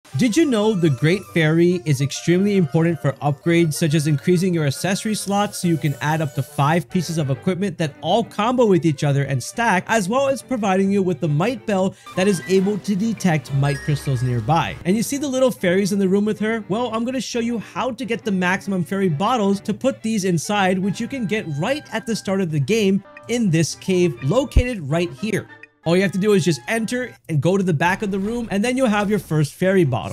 Did you know the Great Fairy is extremely important for upgrades such as increasing your accessory slots so you can add up to 5 pieces of equipment that all combo with each other and stack, as well as providing you with the Might Bell that is able to detect Might Crystals nearby. And you see the little fairies in the room with her? Well, I'm going to show you how to get the maximum fairy bottles to put these inside, which you can get right at the start of the game in this cave located right here. All you have to do is just enter and go to the back of the room, and then you'll have your first fairy bottle.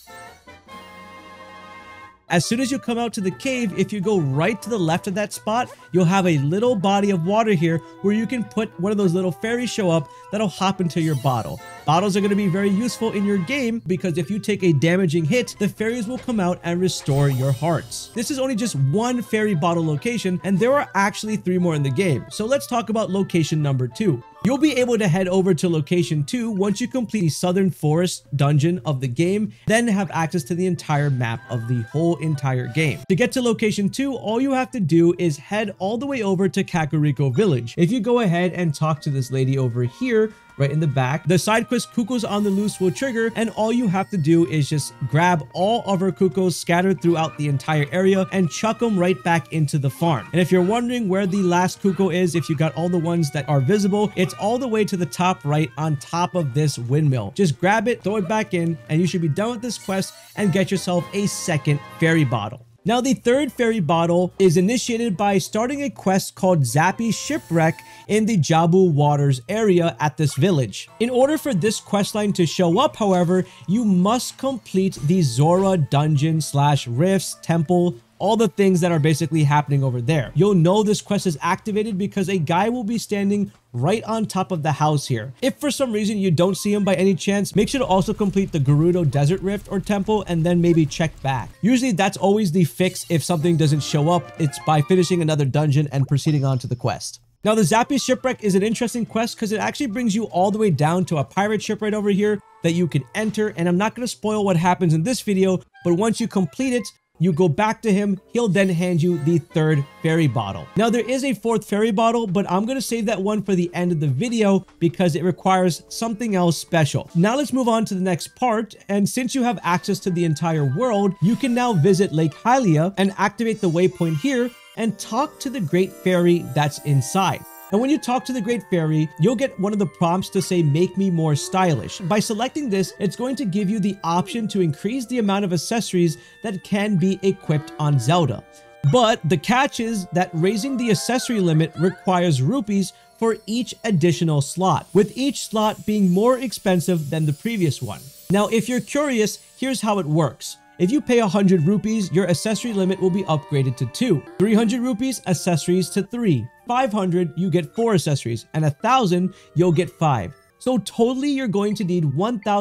As soon as you come out to the cave, if you go right to the left of that spot, you'll have a little body of water here where you can put one of those little fairies show up that'll hop into your bottle. Bottles are going to be very useful in your game because if you take a damaging hit, the fairies will come out and restore your hearts. This is only just one fairy bottle location, and there are actually 3 more in the game. So let's talk about location number 2. You'll be able to head over to location 2 once you complete the Southern Forest dungeon of the game, then have access to the entire map of the whole entire game. To get to location 2, all you have to do is head all the way over to Kakariko Village. If you go ahead and talk to this lady over here, right in the back, the side quest Cuccos on the Loose will trigger, and all you have to do is just grab all of our Cuccos scattered throughout the entire area and chuck them right back into the farm. And if you're wondering where the last Cucco is, if you got all the ones that are visible, it's all the way to the top right on top of this windmill. Just grab it, throw it back in, and you should be done with this quest and get yourself a second fairy bottle. Now, the third fairy bottle is initiated by starting a quest called Zappy Shipwreck in the Jabu Waters area at this village. In order for this questline to show up, however, you must complete the Zora Dungeon / Rifts, Temple, all the things that are basically happening over there. You'll know this quest is activated because a guy will be standing right on top of the house here. If for some reason you don't see him by any chance, make sure to also complete the Gerudo Desert Rift or Temple and then maybe check back. Usually that's always the fix if something doesn't show up. It's by finishing another dungeon and proceeding on to the quest. Now, the Zappy Shipwreck is an interesting quest because it actually brings you all the way down to a pirate ship right over here that you can enter, and I'm not going to spoil what happens in this video, but once you complete it, you go back to him, he'll then hand you the third fairy bottle. Now, there is a 4th fairy bottle, but I'm going to save that one for the end of the video because it requires something else special. Now let's move on to the next part, and since you have access to the entire world, you can now visit Lake Hylia and activate the waypoint here and talk to the Great Fairy that's inside. And when you talk to the Great Fairy, you'll get one of the prompts to say, "Make me more stylish." By selecting this, it's going to give you the option to increase the amount of accessories that can be equipped on Zelda. But the catch is that raising the accessory limit requires rupees for each additional slot, with each slot being more expensive than the previous one. Now, if you're curious, here's how it works. If you pay 100 rupees, your accessory limit will be upgraded to 2. 300 rupees, accessories to 3. 500, you get 4 accessories, and 1,000, you'll get 5. So totally, you're going to need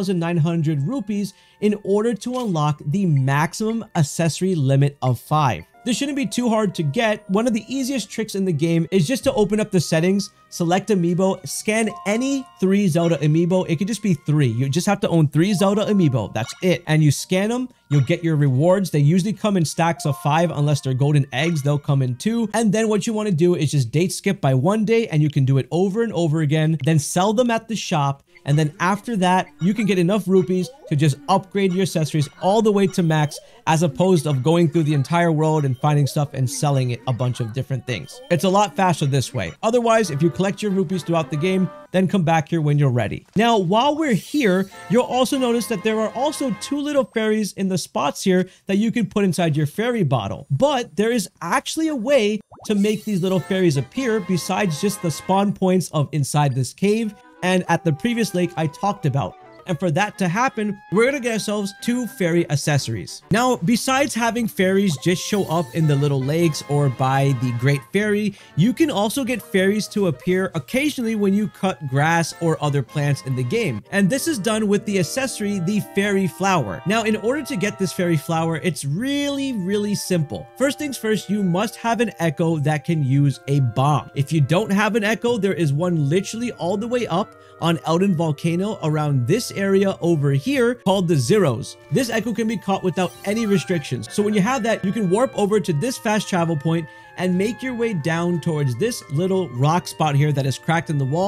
1,900 rupees in order to unlock the maximum accessory limit of 5. This shouldn't be too hard to get. One of the easiest tricks in the game is just to open up the settings, select amiibo, scan any 3 Zelda amiibo. It could just be 3. You just have to own 3 Zelda amiibo. That's it. And you scan them, you'll get your rewards. They usually come in stacks of 5 unless they're golden eggs. They'll come in 2. And then what you want to do is just date skip by 1 day, and you can do it over and over again. Then sell them at the shop. And then after that, you can get enough rupees to just upgrade your accessories all the way to max, as opposed to going through the entire world and finding stuff and selling it a bunch of different things. It's a lot faster this way. Otherwise, if you collect your rupees throughout the game, then come back here when you're ready. Now, while we're here, you'll also notice that there are also 2 little fairies in the spots here that you can put inside your fairy bottle. But there is actually a way to make these little fairies appear besides just the spawn points of inside this cave and at the previous lake I talked about. And for that to happen, we're going to get ourselves 2 fairy accessories. Now, besides having fairies just show up in the little lakes or by the Great Fairy, you can also get fairies to appear occasionally when you cut grass or other plants in the game. And this is done with the accessory, the Fairy Flower. Now, in order to get this Fairy Flower, it's really simple. First things first, you must have an echo that can use a bomb. If you don't have an echo, there is one literally all the way up on Eldin Volcano around this area over here called the Zeros. This echo can be caught without any restrictions. So when you have that, you can warp over to this fast travel point and make your way down towards this little rock spot here that is cracked in the wall.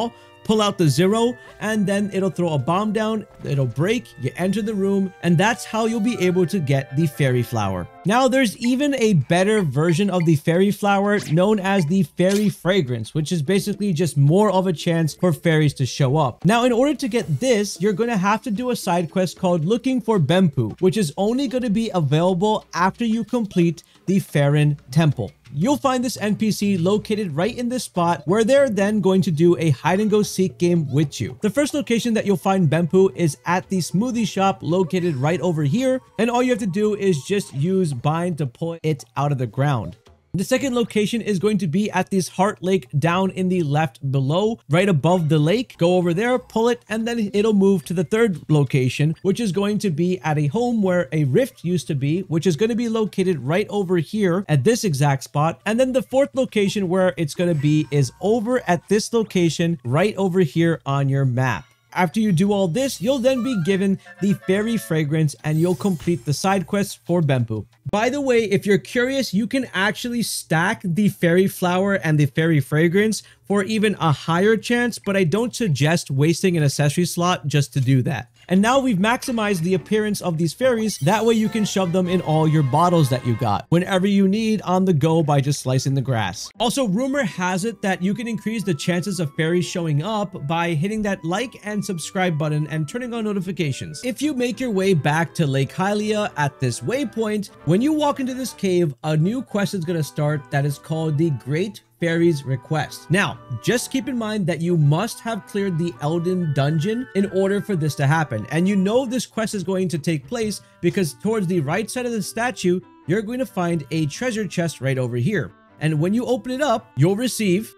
pull out the 0, and then it'll throw a bomb down, it'll break, you enter the room, and that's how you'll be able to get the fairy flower. Now, there's even a better version of the fairy flower known as the fairy fragrance, which is basically just more of a chance for fairies to show up. Now, in order to get this, you're going to have to do a side quest called Looking for Bempu, which is only going to be available after you complete the Feran Temple. You'll find this NPC located right in this spot where they're then going to do a hide and go seek game with you. The first location that you'll find Bempu is at the smoothie shop located right over here, and all you have to do is just use bind to pull it out of the ground. The second location is going to be at this heart lake down in the left below, right above the lake. Go over there, pull it, and then it'll move to the third location, which is going to be at a home where a rift used to be, which is going to be located right over here at this exact spot. And then the fourth location where it's going to be is over at this location right over here on your map. After you do all this, you'll then be given the fairy fragrance and you'll complete the side quests for Bempu. By the way, if you're curious, you can actually stack the fairy flower and the fairy fragrance for even a higher chance, but I don't suggest wasting an accessory slot just to do that. And now we've maximized the appearance of these fairies. That way you can shove them in all your bottles that you got whenever you need on the go by just slicing the grass. Also, rumor has it that you can increase the chances of fairies showing up by hitting that like and subscribe button and turning on notifications. If you make your way back to Lake Hylia at this waypoint, when you walk into this cave, a new quest is going to start that is called the Great Fairies Request. Now, just keep in mind that you must have cleared the Eldin Dungeon in order for this to happen. And you know this quest is going to take place because towards the right side of the statue, you're going to find a treasure chest right over here. And when you open it up, you'll receive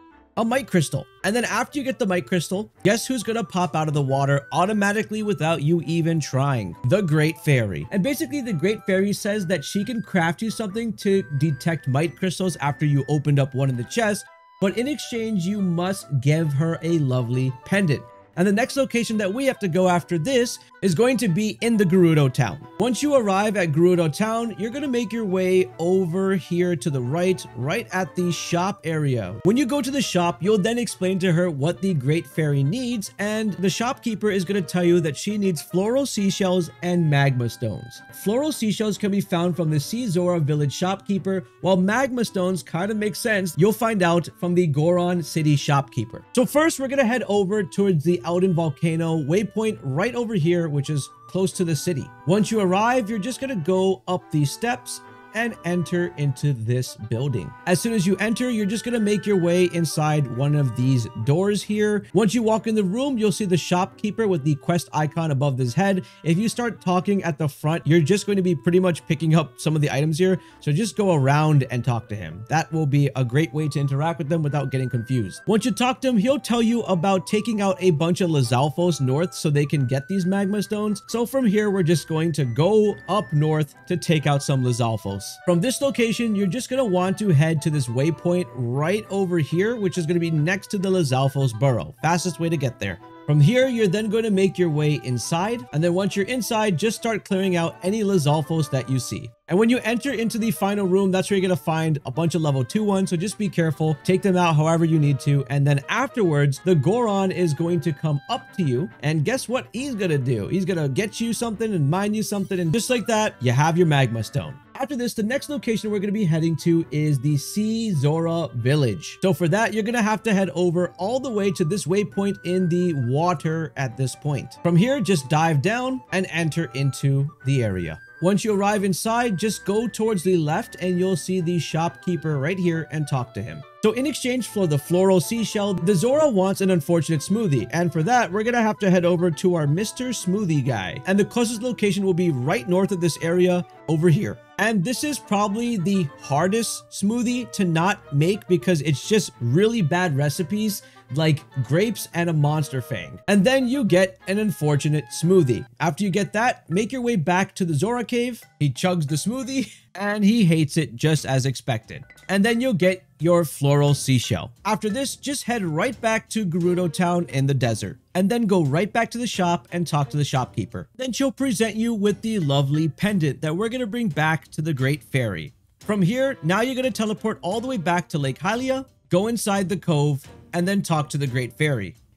a mite crystal. And then after you get the mite crystal, guess who's gonna pop out of the water automatically without you even trying? The Great Fairy. And basically the Great Fairy says that she can craft you something to detect mite crystals after you opened up one of the chests, but in exchange you must give her a lovely pendant. And the next location that we have to go after this is going to be in the Gerudo Town. Once you arrive at Gerudo Town, you're going to make your way over here to the right at the shop area. When you go to the shop, you'll then explain to her what the Great Fairy needs, and the shopkeeper is going to tell you that she needs floral seashells and magma stones. Floral seashells can be found from the Sea Zora Village Shopkeeper, while magma stones kind of make sense. You'll find out from the Goron City Shopkeeper. So first, we're going to head over towards the Eldin Volcano waypoint right over here, which is close to the city. Once you arrive, you're just going to go up these steps and enter into this building. As soon as you enter, you're just going to make your way inside one of these doors here. Once you walk in the room, you'll see the shopkeeper with the quest icon above his head. If you start talking at the front, you're just going to be pretty much picking up some of the items here. So just go around and talk to him. That will be a great way to interact with them without getting confused. Once you talk to him, he'll tell you about taking out a bunch of Lizalfos north so they can get these magma stones. So from here, we're just going to go up north to take out some Lizalfos. From this location, you're just going to want to head to this waypoint right over here, which is going to be next to the Lizalfos Burrow. Fastest way to get there. From here, you're then going to make your way inside, and then once you're inside, just start clearing out any Lizalfos that you see. And when you enter into the final room, that's where you're going to find a bunch of level 2 ones, so just be careful. Take them out however you need to, and then afterwards, the Goron is going to come up to you, and guess what he's going to do? He's going to get you something and mine you something, and just like that, you have your Magma Stone. After this, the next location we're going to be heading to is the Sea Zora Village. So for that, you're going to have to head over all the way to this waypoint in the water at this point. From here, just dive down and enter into the area. Once you arrive inside, just go towards the left and you'll see the shopkeeper right here and talk to him. So in exchange for the Floral Seashell, the Zora wants an Unfortunate Smoothie. And for that, we're going to have to head over to our Mr. Smoothie guy. And the closest location will be right north of this area over here. And this is probably the hardest smoothie to not make because it's just really bad recipes like grapes and a monster fang. And then you get an Unfortunate Smoothie. After you get that, make your way back to the Zora cave. He chugs the smoothie and he hates it just as expected. And then you'll get your Floral Seashell. After this, just head right back to Gerudo Town in the desert. And then go right back to the shop and talk to the shopkeeper. Then she'll present you with the lovely pendant that we're going to bring back to the Great Fairy. From here, now you're going to teleport all the way back to Lake Hylia, go inside the cove, and then talk to the Great Fairy.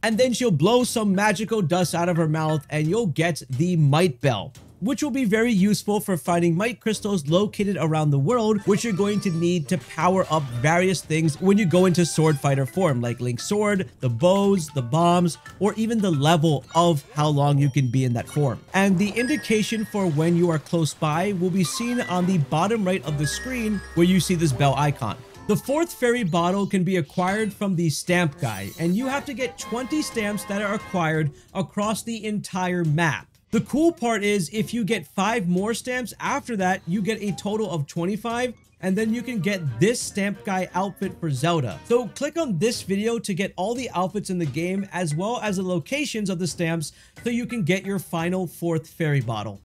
and then she'll blow some magical dust out of her mouth and you'll get the Might Bell, which will be very useful for finding might crystals located around the world, which you're going to need to power up various things when you go into sword fighter form, like Link's sword, the bows, the bombs, or even the level of how long you can be in that form. And the indication for when you are close by will be seen on the bottom right of the screen where you see this bell icon. The fourth fairy bottle can be acquired from the stamp guy, and you have to get 20 stamps that are acquired across the entire map. The cool part is if you get 5 more stamps after that, you get a total of 25, and then you can get this stamp guy outfit for Zelda. So click on this video to get all the outfits in the game as well as the locations of the stamps so you can get your final 4th fairy bottle.